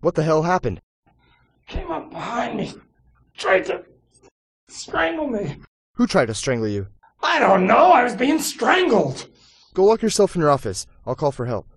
What the hell happened? Came up behind me. Tried to strangle me. Who tried to strangle you? I don't know. I was being strangled. Go lock yourself in your office. I'll call for help.